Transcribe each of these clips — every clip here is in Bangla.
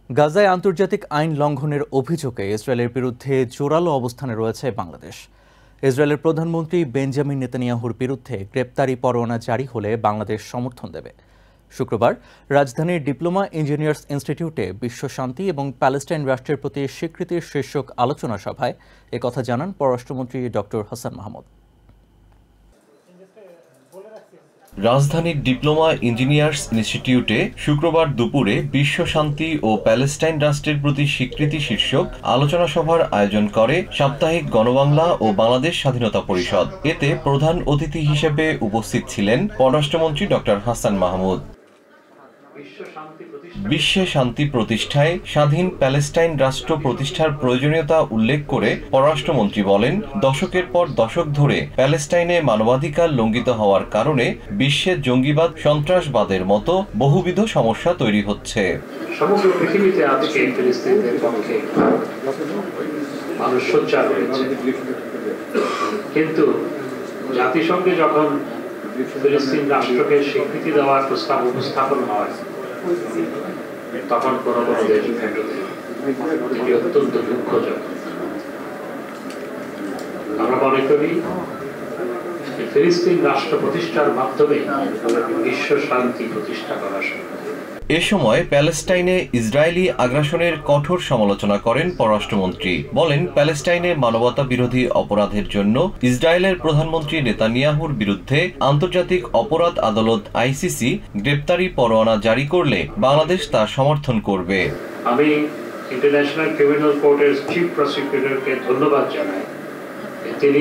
গাজায় আন্তর্জাতিক আইন লঙ্ঘনের অভিযোগে ইসরায়েলের বিরুদ্ধে জোরালো অবস্থানে রয়েছে বাংলাদেশ। ইসরায়েলের প্রধানমন্ত্রী বেঞ্জামিন নেতানিয়াহুর বিরুদ্ধে গ্রেপ্তারি পরোয়ানা জারি হলে বাংলাদেশ সমর্থন দেবে। শুক্রবার রাজধানীর ডিপ্লোমা ইঞ্জিনিয়ার্স ইনস্টিটিউটে বিশ্ব শান্তি এবং প্যালেস্টাইন রাষ্ট্রের প্রতি স্বীকৃতির শীর্ষক আলোচনা সভায় একথা জানান পররাষ্ট্রমন্ত্রী ডক্টর হাসান মাহমুদ। রাজধানীর ডিপ্লোমা ইঞ্জিনিয়ার্স ইনস্টিটিউটে শুক্রবার দুপুরে বিশ্ব শান্তি ও প্যালেস্টাইন রাষ্ট্রের প্রতি স্বীকৃতি শীর্ষক আলোচনা সভার আয়োজন করে সাপ্তাহিক গণবাংলা ও বাংলাদেশ স্বাধীনতা পরিষদ। এতে প্রধান অতিথি হিসেবে উপস্থিত ছিলেন পররাষ্ট্রমন্ত্রী ডক্টর হাসান মাহমুদ। বিশ্বে শান্তি প্রতিষ্ঠায় স্বাধীন প্যালেস্টাইন রাষ্ট্র প্রতিষ্ঠার প্রয়োজনীয়তা উল্লেখ করে পররাষ্ট্রমন্ত্রী বলেন, দশকের পর দশক ধরে প্যালেস্টাইনে মানবাধিকার লঙ্ঘিত হওয়ার কারণে বিশ্বে জঙ্গিবাদ, সন্ত্রাসবাদের মতো বহুবিধ সমস্যা তৈরি হচ্ছে। সমগ্র পৃথিবীতে আজকে ফিলিস্তিনিদের পক্ষে মানুষ সোচ্চার হয়েছে, কিন্তু জাতিসংঘে যখন ফিলিস্তিন রাষ্ট্রকে স্বীকৃতি দেওয়ার প্রস্তাব উপস্থাপন হয় তখন কোনো কোনো দেশ ভেটো দেয়। এটি অত্যন্ত দুঃখজনক। আমরা মনে করি ফিলিস্তিন রাষ্ট্র প্রতিষ্ঠার মাধ্যমে বিশ্ব শান্তি প্রতিষ্ঠা করা সম্ভব। এ সময় প্যালেস্টাইনে ইসরায়েলি আগ্রাসনের কঠোর সমালোচনা করেন পররাষ্ট্রমন্ত্রী। বলেন, প্যালেস্টাইনে মানবতা বিরোধী অপরাধের জন্য ইসরায়েলের প্রধানমন্ত্রী নেতানিয়াহুর বিরুদ্ধে আন্তর্জাতিক অপরাধ আদালত আইসিসি গ্রেপ্তারি পরোয়ানা জারি করলে বাংলাদেশ তা সমর্থন করবে। আমি ইন্টারন্যাশনাল ক্রিমিনাল কোর্টের চিফ প্রসিকিউটরকে ধন্যবাদ জানাই। তিনি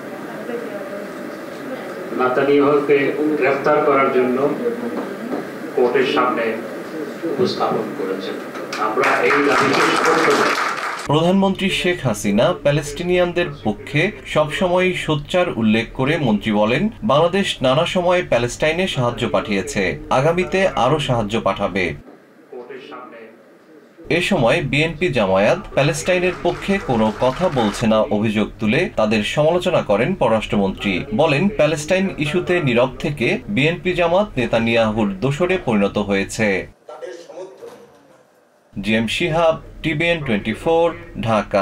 নেতানিয়াহুকে গ্রেফতার করার জন্য কোর্টের সামনে উপস্থাপন করেছেন। আমরা এই দাবিকে সমর্থন করি। প্রধানমন্ত্রী শেখ হাসিনা প্যালেস্টিনিয়ানদের পক্ষে সবসময়ই সোচ্চার উল্লেখ করে মন্ত্রী বলেন, বাংলাদেশ নানা সময়ে প্যালেস্টাইনে সাহায্য পাঠিয়েছে, আগামীতে আরও সাহায্য পাঠাবে। এ সময় বিএনপি জামায়াত প্যালেস্টাইনের পক্ষে কোনো কথা বলছে না অভিযোগ তুলে তাদের সমালোচনা করেন পররাষ্ট্রমন্ত্রী। বলেন, প্যালেস্টাইন ইস্যুতে নীরব থেকে বিএনপি জামাত নেতানিয়াহুর দোসরে পরিণত হয়েছে। GM Shihab, TBN 24, Dhaka.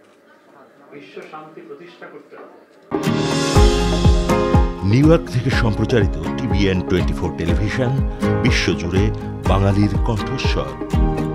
New York থেকে সম্প্রচারিত টিবিএন 24 টেলিভিশন বিশ্বজুড়ে বাঙালির কণ্ঠস্বর।